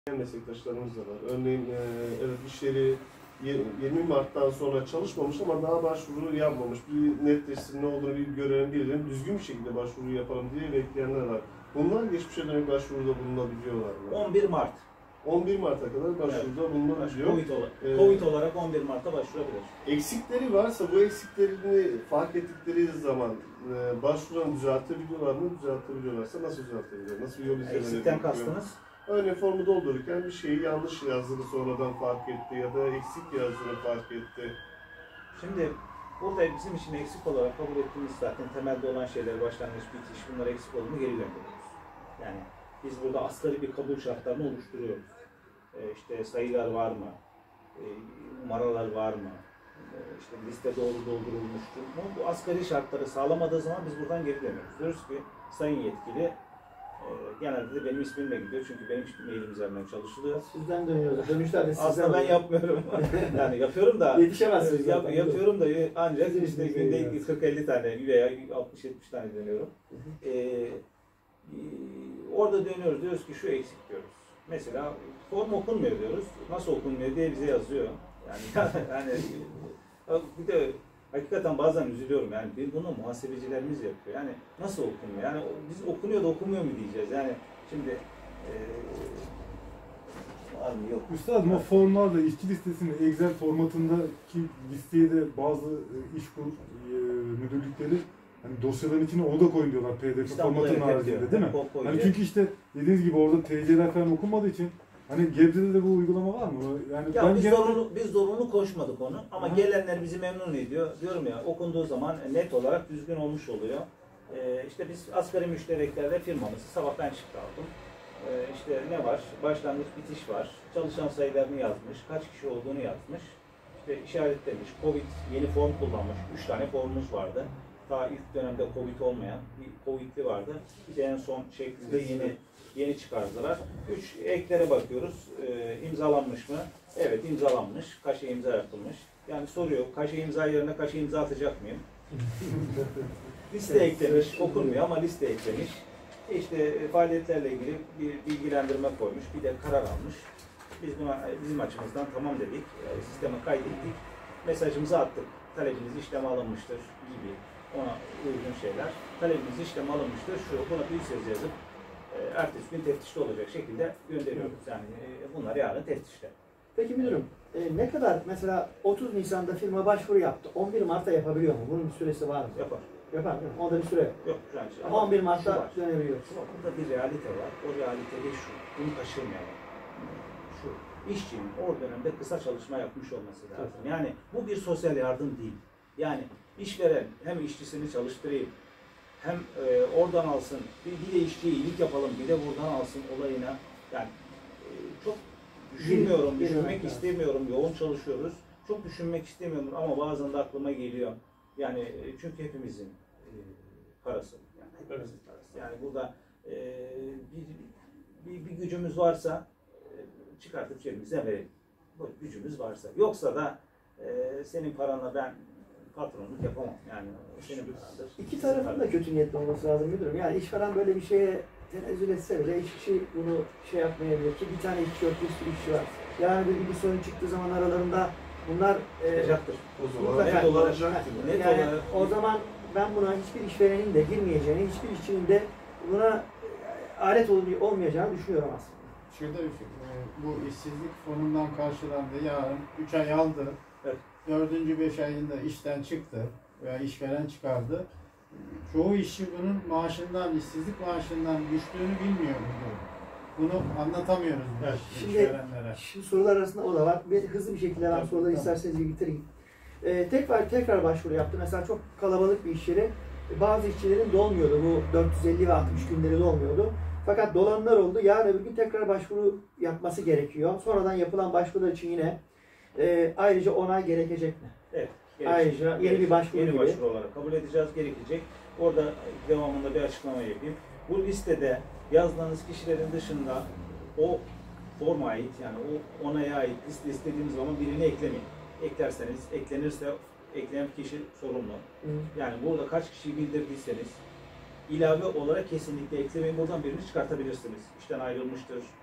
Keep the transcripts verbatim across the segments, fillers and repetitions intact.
meslektaşlarımız da var. Örneğin e, evet iş yeri yirmi Mart'tan sonra çalışmamış ama daha başvuru yapmamış. Bir netleşsin, ne olduğunu bir görelim, bilelim, düzgün bir şekilde başvuru yapalım diye bekleyenler var. Bunlar geçmişe dönük başvuruda bulunabiliyorlar mı? on bir Mart. on bir Mart'a kadar başvuruda evet. bulunabiliyor. Covid olarak, ee, Covid olarak on bir Mart'ta başvurabilir. Eksikleri varsa bu eksiklerini fark ettikleri zaman e, başvuran düzeltebiliyorlar mı? Düzeltebiliyorlarsa nasıl düzeltebiliyorlar? Nasıl bir yol izlemeleri? Eksikten kastınız? Örneğin formu doldururken bir şeyi yanlış yazdığını sonradan fark etti ya da eksik yazdığını fark etti. Şimdi burada bizim için eksik olarak kabul ettiğimiz zaten temelde olan şeyler, başlangıç, bitiş, bunlar eksik olduğunu geri gönderiyoruz. Yani biz burada asgari bir kabul şartlarını oluşturuyoruz. Ee, işte sayılar var mı? Ee, numaralar var mı? Ee, işte liste doğru doldurulmuştur mu? Bu asgari şartları sağlamadığı zaman biz buradan geri dönüyoruz. Diyoruz ki sayın yetkili, genelde de benim ismimle gidiyor çünkü benim mailim üzerinden çalışılıyor. Sizden dönüyoruz. Dönüşler de sizden. Aslında ben yapmıyorum. Yani yapıyorum da. Yetişemezsiniz. Yap, yapıyorum da ancak Sizin işte günde kırk elli tane veya altmış yetmiş tane dönüyorum. Ee, orada dönüyoruz, diyoruz ki şu eksik diyoruz. Mesela form okunmuyor diyoruz. Nasıl okunmuyor diye bize yazıyor. Yani yani bir de hakikaten bazen üzülüyorum yani bunu muhasebecilerimiz yapıyor. Yani nasıl okunuyor? Yani biz okunuyor da okunmuyor mu diyeceğiz? Yani şimdi ee, var mı yok. Üstadım o formlarda işçi listesinin Excel formatındaki listeye de bazı iş kur e, müdürlükleri hani dosyaların içine o da koyun diyorlar P D F formatının haricinde değil mi? Hani çünkü işte dediğiniz gibi orada T C'ler falan okunmadığı için hani Gebze'de de bu uygulama var mı? Yani ya ben biz, genelde... zorunlu, biz zorunlu koşmadık onu ama Hı. gelenler bizi memnun ediyor. Diyorum ya okunduğu zaman net olarak düzgün olmuş oluyor. Ee, işte biz asgari müştereklerde firmamızı sabah ben çıktı aldım. Ee, işte ne var? Başlangıç bitiş var. Çalışan sayılarını yazmış. Kaç kişi olduğunu yazmış. İşte işaretlemiş. Covid yeni form kullanmış. Üç tane formumuz vardı. Daha ilk dönemde Covid olmayan bir Covid'li vardı. Bir de en son şeklinde yeni yeni çıkardılar. Üç eklere bakıyoruz. Ee, imzalanmış mı? Evet imzalanmış. Kaşe imza yapılmış. Yani soruyor. Kaşe imza yerine kaşe imza atacak mıyım? Liste eklemiş. Okunmuyor ama liste eklemiş. İşte faaliyetlerle ilgili bir bilgilendirme koymuş. Bir de karar almış. Biz buna bizim açımızdan tamam dedik. Sisteme kaydettik. Mesajımızı attık. Talebiniz işleme alınmıştır gibi ona uygun şeyler. Talebiniz işleme alınmıştır. Şu buna bir söz yazıp ertesi gün teftişte olacak şekilde gönderiyoruz. Yani bunlar yarın teftişte. Peki müdürüm, e, ne kadar mesela otuz Nisan'da firma başvuru yaptı. on bir Mart'ta yapabiliyor mu? Bunun bir süresi var mı? Yapar. Yapar değil mi? Onda bir süre yok. Yok. Yani ama on bir Mart'ta dönebiliyor. Burada bir realite var. O realite de şu. Bunu kaçırmayalım. Şu. İşçinin o dönemde kısa çalışma yapmış olması lazım. Evet. Yani bu bir sosyal yardım değil. Yani işveren hem işçisini çalıştırayım, hem e, oradan alsın, bir, bir de işçiye iyilik yapalım, bir de buradan alsın olayına. Yani e, çok düşünmüyorum, bir, düşünmek bir istemiyorum, yoğun çalışıyoruz. Çok düşünmek istemiyorum ama bazen de aklıma geliyor. Yani e, çünkü hepimizin e, parası. Yani hepimizin evet. parası. Yani burada e, bir, bir, bir gücümüz varsa e, çıkartıp cebimize verelim. Bu gücümüz varsa. Yoksa da e, senin paranla ben patronluk yapamam. Yani senin parandır. İki tarafın da kötü niyetli olması lazım müdürüm. Yani işveren böyle bir şeye tenezzül etse bile işçi bunu şey yapmayabilir ki bir tane işçi yok, bir sürü işçi var. Yani bir, bir sorun çıktığı zaman aralarında bunlar çıkacaktır. E, o zaman net olacaktır. Yani o zaman ben buna hiçbir işverenin de girmeyeceğini, hiçbir işçinin de buna alet olmayacağını düşünüyorum aslında. Şurada bir şey, bu işsizlik fonundan karşılandı, yarın üç ay aldı, evet. dördüncü beş ayında işten çıktı veya işveren çıkardı. Çoğu işçi bunun maaşından, işsizlik maaşından düştüğünü bilmiyor burada. Bunu anlatamıyoruz evet. işverenlere. Şimdi, şimdi sorular arasında o da var. Bir hızlı bir şekilde ben soruları isterseniz bir bitireyim. Ee, tekrar tekrar başvuru yaptı. Mesela çok kalabalık bir iş yeri. Bazı işçilerin dolmuyordu. Bu dört yüz elli ve altmış günleri dolmuyordu. Fakat dolanlar oldu. Yarın öbür gün tekrar başvuru yapması gerekiyor. Sonradan yapılan başvurular için yine e, ayrıca onay gerekecek mi? Evet. Ayrıca yeni gerekecek. bir başvuru yeni gibi. başvuru olarak kabul edeceğiz, gerekecek. Orada devamında bir açıklama yapayım. Bu listede yazdığınız kişilerin dışında o forma ait yani o onaya ait liste istediğiniz zaman birini eklemeyin. Eklerseniz, eklenirse ekleyen kişi sorumlu. Hı. Yani burada kaç kişiyi bildirdiyseniz ilave olarak kesinlikle eklemeyin. Buradan birini çıkartabilirsiniz. İşten ayrılmıştır,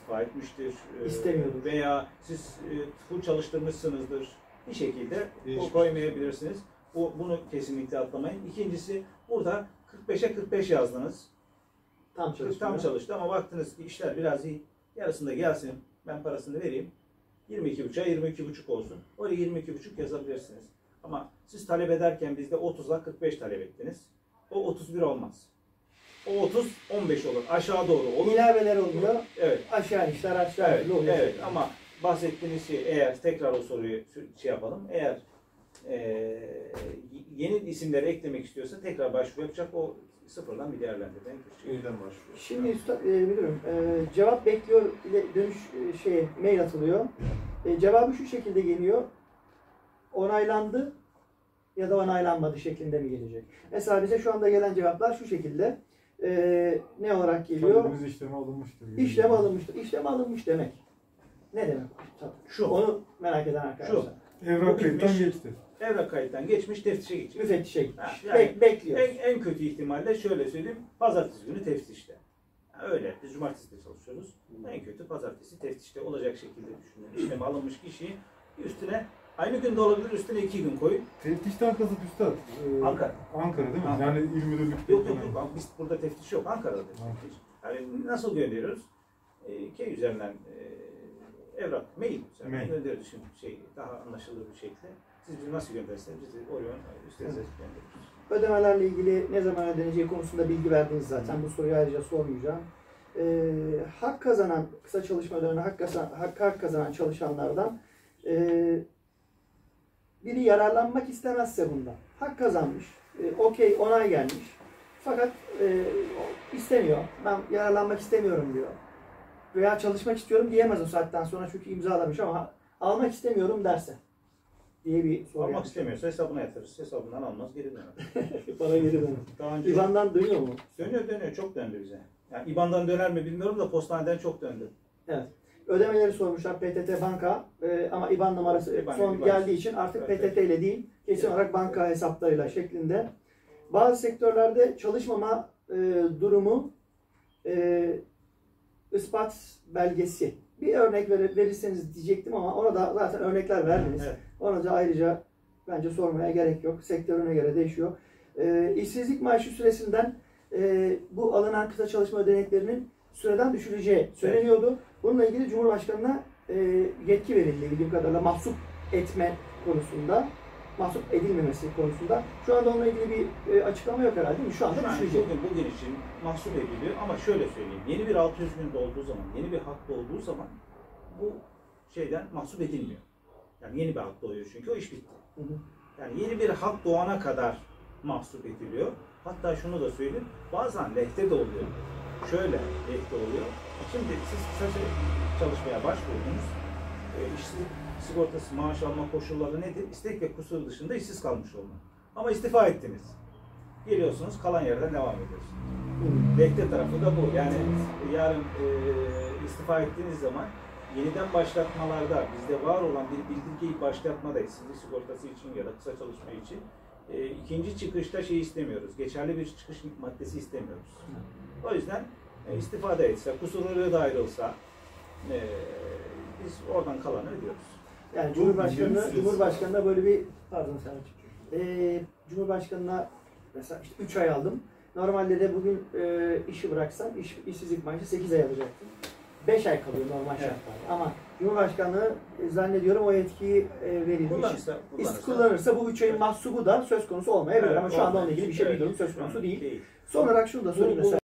istifa etmiştir. E, İstemiyordur. Veya siz e, full çalıştırmışsınızdır. Bir şekilde Değişmiş. koymayabilirsiniz. Bu, bunu kesinlikle atlamayın. İkincisi burada kırk beşe kırk beş yazdınız. Tam çalıştı. Tam çalıştı ama baktınız ki işler biraz iyi. Yarısında gelsin. Ben parasını vereyim. yirmi iki buçuğa yirmi iki buçuk olsun. Oraya yirmi iki buçuk yazabilirsiniz. Ama siz talep ederken bizde otuza kırk beş talep ettiniz. O otuz bir olmaz. O otuz on beş olur. Aşağı doğru olur. İlaveler oluyor. Evet. Aşağı işler aşağı Evet, oluyor. evet. Ama bahsettiğiniz şey, eğer tekrar o soruyu şey yapalım. Eğer e, yeni isimleri eklemek istiyorsa tekrar başvuru yapacak. O sıfırdan bir değerlendirmeye geçecek. Yeniden başlıyor. Şimdi üstad, e, müdürüm, e, cevap bekliyor ile dönüş e, şey mail atılıyor. E, cevabı şu şekilde geliyor. Onaylandı ya da onaylanmadı şeklinde mi gelecek? Mesela bize şu anda gelen cevaplar şu şekilde. E, ne olarak geliyor? Talebimiz işleme alınmıştır. İşlem alınmıştır. İşlem alınmış demek. Ne demek? Şu. Onu merak eden arkadaşlar. Şu. Evrak Bu kayıttan bitmiş. geçti. Evrak kayıttan geçmiş, teftişe geçecek. Müfettişe gitmiş. Ha, yani Bek, bekliyor. En, en kötü ihtimalle şöyle söyleyeyim, pazartesi günü teftişte. Yani öyle, biz cumartesi de çalışıyoruz. En kötü pazartesi teftişte olacak şekilde düşünün. İşleme alınmış kişiyi üstüne, aynı günde olabilir, üstüne iki gün koyun. Teftişten kasıt üstad. e, Ankara. Ankara değil mi? Ankara. Yani il müdürlük. Yok yok yok, biz burada teftiş yok, Ankara'da teftiş. Yani nasıl gönderiyoruz? E, K üzerinden e, evrak, mail üzerinden Mail. gönderiyoruz şimdi şey, daha anlaşılır bir şekilde. Siz bizi nasıl gönderirseniz biz de Orion üstenize gönderiyoruz. Ödemelerle ilgili ne zaman ödeneceği konusunda bilgi verdiniz zaten. Bu soruyu ayrıca sormayacağım. Ee, hak kazanan, kısa çalışma döneminde hak kazanan, hak, hak kazanan çalışanlardan e, biri yararlanmak istemezse bundan. Hak kazanmış, e, okey, onay gelmiş. Fakat e, istemiyor, ben yararlanmak istemiyorum diyor. Veya çalışmak istiyorum diyemez o saatten sonra çünkü imzalamış ama almak istemiyorum derse diye bir soru. Almak yapmış. istemiyorsa hesabına yatırırız. Hesabından almaz, geri döner. Para geri dönüyor. Daha önce İvan'dan dönüyor mu? dönüyor dönüyor, çok döndü bize. Yani İBAN'dan döner mi bilmiyorum da postaneden çok döndü. Evet. Ödemeleri sormuşlar P T T banka e, ama İBAN numarası İBAN, son İBAN. geldiği için artık Evet, P T T ile değil kesin olarak banka hesaplarıyla şeklinde. Bazı sektörlerde çalışmama e, durumu e, ispat belgesi. Bir örnek ver, verirseniz diyecektim ama orada zaten örnekler verdiniz. Evet. Ona da ayrıca bence sormaya gerek yok. Sektörüne göre değişiyor. E, işsizlik maaşı süresinden e, bu alınan kısa çalışma ödeneklerinin süreden düşüleceği söyleniyordu. Bununla ilgili Cumhurbaşkanı'na e, yetki verildi bildiğim kadarıyla mahsup etme konusunda, mahsup edilmemesi konusunda. Şu anda onunla ilgili bir e, açıklama yok herhalde değil mi? Şu anda Yani düşülecek. bugün, bugün için mahsup ediliyor ama şöyle söyleyeyim. Yeni bir altı yüz gün dolduğu zaman, yeni bir hak doğduğu zaman bu şeyden mahsup edilmiyor. Yani yeni bir hak doğuyor çünkü o iş bitti. Hı hı. Yani yeni bir hak doğana kadar mahsup ediliyor. Hatta şunu da söyleyeyim, bazen lehte de oluyor. Şöyle lehte oluyor. Şimdi siz kısa çalışmaya başvurdunuz. E, işsizlik sigortası maaş alma koşulları nedir? İstek ve kusur dışında işsiz kalmış olmak. Ama istifa ettiniz. Geliyorsunuz, kalan yerden devam ediyorsunuz. Lehte tarafı da bu. Yani yarın e, istifa ettiğiniz zaman yeniden başlatmalarda bizde var olan bir bildirgeyi başlatmada işsizlik sigortası için ya da kısa çalışma için e, ikinci çıkışta şey istemiyoruz. Geçerli bir çıkış maddesi istemiyoruz. O yüzden e, istifa da etse, kusurları da ayrılsa e, biz oradan kalanı ödüyoruz. Yani Cumhurbaşkanı, süresi Cumhurbaşkanı'na böyle bir, pardon Selçuk, ee, Cumhurbaşkanı'na mesela işte üç ay aldım. Normalde de bugün e, işi bıraksam iş, işsizlik maaşı sekiz ay alacaktım. beş ay kalıyor normal Evet. şartlarda. Ama Cumhurbaşkanı e, zannediyorum o yetkiyi e, verildiği için Kullanırsa, kullanırsa, kullanırsa, kullanırsa bu üç ayın mahsubu da söz konusu olmayabilir. Evet, Ama şu anda onunla ilgili bir şey evet, bir durum söz şu an konusu değil. değil. Son olarak şunu da sorayım Bu- bu- mesela.